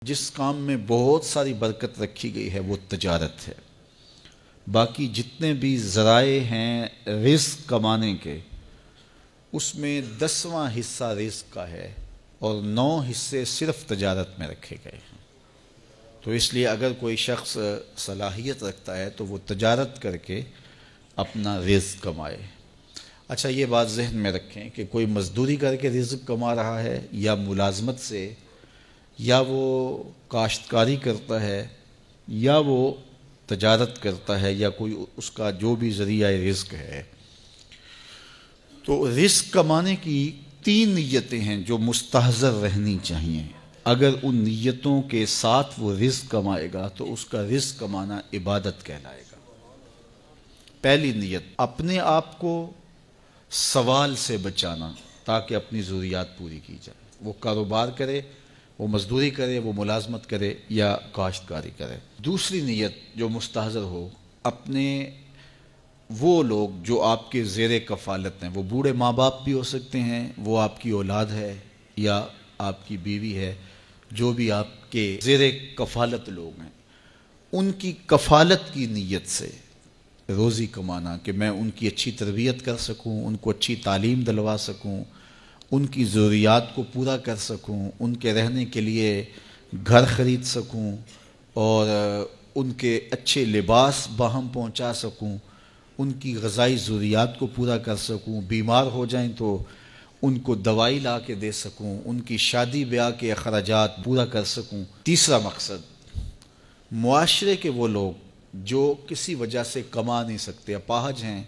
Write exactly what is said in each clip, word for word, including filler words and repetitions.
جس کام میں بہت ساری برکت رکھی گئی ہے وہ تجارت ہے۔ باقی جتنے بھی ذرائع ہیں رزق کمانے کے، اس میں دسواں حصہ رزق کا ہے اور نو حصے صرف تجارت میں رکھے گئے ہیں۔ تو اس لیے اگر کوئی شخص صلاحیت رکھتا ہے تو وہ تجارت کر کے اپنا رزق کمائے۔ اچھا یہ بات ذہن میں رکھیں کہ کوئی مزدوری کر کے رزق کما رہا ہے یا ملازمت سے، یا وہ کاشتکاری کرتا ہے، یا وہ تجارت کرتا ہے، یا کوئی اس کا جو بھی ذریعہ رزق ہے، تو رزق کمانے کی تین نیتیں ہیں جو مستحضر رہنی چاہیے۔ اگر ان نیتوں کے ساتھ وہ رزق کمائے گا تو اس کا رزق کمانا عبادت کہلائے گا۔ پہلی نیت، اپنے آپ کو سوال سے بچانا تاکہ اپنی ضروریات پوری کی جائے۔ وہ کاروبار کرے، وہ مزدوری کرے، وہ ملازمت کرے یا کاشتکاری کرے۔ دوسری نیت جو مستحضر ہو، اپنے وہ لوگ جو آپ کے زیر کفالت ہیں، وہ بوڑھے ماں باپ بھی ہو سکتے ہیں، وہ آپ کی اولاد ہے یا آپ کی بیوی ہے، جو بھی آپ کے زیر کفالت لوگ ہیں، ان کی کفالت کی نیت سے روزی کمانا کہ میں ان کی اچھی تربیت کر سکوں، ان کو اچھی تعلیم دلوا سکوں، ان کی ضروریات کو پورا کر سکوں، ان کے رہنے کے لیے گھر خرید سکوں اور ان کے اچھے لباس باہم پہنچا سکوں، ان کی غذائی ضروریات کو پورا کر سکوں، بیمار ہو جائیں تو ان کو دوائی لا کے دے سکوں، ان کی شادی بیاہ کے اخراجات پورا کر سکوں۔ تیسرا مقصد، معاشرے کے وہ لوگ جو کسی وجہ سے کما نہیں سکتے، اپاہج ہیں،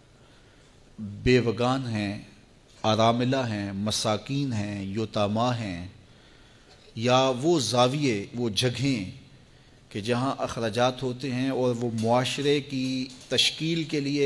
بیوگان ہیں، اراملہ ہیں، مساکین ہیں، یتاما ہیں، یا وہ زاویے، وہ جگہیں کہ جہاں اخراجات ہوتے ہیں اور وہ معاشرے کی تشکیل کے لیے،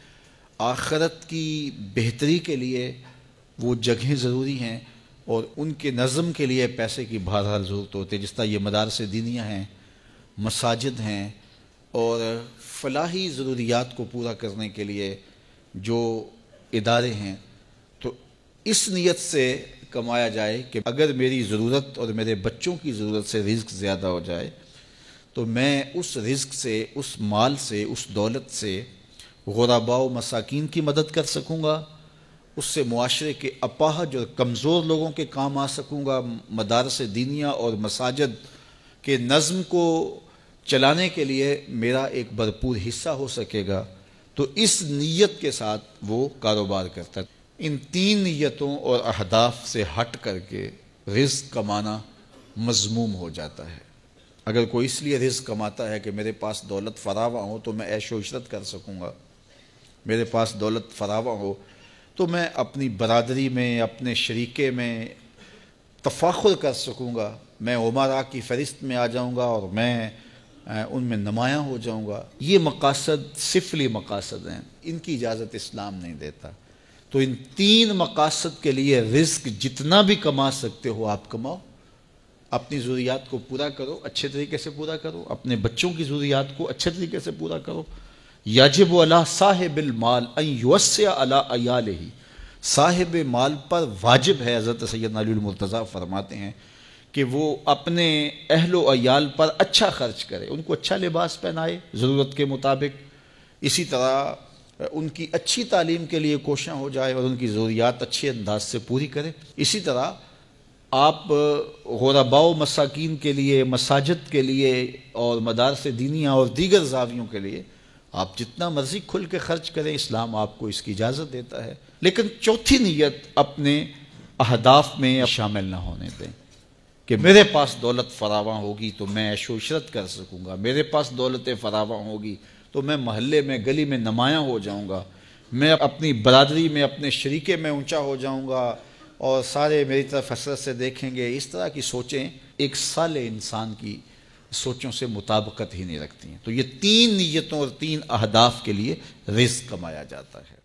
آخرت کی بہتری کے لیے وہ جگہیں ضروری ہیں اور ان کے نظم کے لیے پیسے کی بہرحال ضرورت ہوتی ہے، جس طرح یہ مدارس دینیہ ہیں، مساجد ہیں، اور فلاحی ضروریات کو پورا کرنے کے لیے جو ادارے ہیں۔ تو اس نیت سے کمایا جائے کہ اگر میری ضرورت اور میرے بچوں کی ضرورت سے رزق زیادہ ہو جائے تو میں اس رزق سے، اس مال سے، اس دولت سے غرباء و مساکین کی مدد کر سکوں گا، اس سے معاشرے کے اپاہج اور کمزور لوگوں کے کام آ سکوں گا، مدارس دینیہ اور مساجد کے نظم کو چلانے کے لیے میرا ایک بھرپور حصہ ہو سکے گا۔ تو اس نیت کے ساتھ وہ کاروبار کرتا ہے۔ ان تین نیتوں اور اہداف سے ہٹ کر کے رزق کمانا مذموم ہو جاتا ہے۔ اگر کوئی اس لیے رزق کماتا ہے کہ میرے پاس دولت فراواں ہو تو میں عیش و عشرت کر سکوں گا، میرے پاس دولت فراواں ہو تو میں اپنی برادری میں، اپنے شریکے میں تفاخر کر سکوں گا، میں عمرا کی فہرست میں آ جاؤں گا اور میں ان میں نمایاں ہو جاؤں گا، یہ مقاصد سفلی مقاصد ہیں، ان کی اجازت اسلام نہیں دیتا۔ تو ان تین مقاصد کے لیے رزق جتنا بھی کما سکتے ہو آپ کماؤ، اپنی ضروریات کو پورا کرو، اچھے طریقے سے پورا کرو، اپنے بچوں کی ضروریات کو اچھے طریقے سے پورا کرو۔ یجب علی صاحب المال ان یوسع علی عیالہ، صاحب مال پر واجب ہے، حضرت سیدنا علی المرتضیٰ فرماتے ہیں کہ وہ اپنے اہل و عیال پر اچھا خرچ کرے، ان کو اچھا لباس پہنائے ضرورت کے مطابق، اسی طرح ان کی اچھی تعلیم کے لیے کوشاں ہو جائے اور ان کی ضروریات اچھے انداز سے پوری کرے۔ اسی طرح آپ غرباء و مساکین کے لیے، مساجد کے لیے اور مدارس دینیہ اور دیگر زاویوں کے لیے آپ جتنا مرضی کھل کے خرچ کریں، اسلام آپ کو اس کی اجازت دیتا ہے۔ لیکن چوتھی نیت اپنے اہداف میں شامل نہ ہونے دیں کہ میرے پاس دولت فراواں ہوگی تو میں عیش و عشرت کر سکوں گا، میرے پاس دولت فراواں ہوگی تو میں محلے میں، گلی میں نمایاں ہو جاؤں گا، میں اپنی برادری میں، اپنے شریکے میں اونچا ہو جاؤں گا اور سارے میری طرف حسرت سے دیکھیں گے۔ اس طرح کی سوچیں ایک صالح انسان کی سوچوں سے مطابقت ہی نہیں رکھتی ہیں۔ تو یہ تین نیتوں اور تین اہداف کے لیے رزق کمایا جاتا ہے۔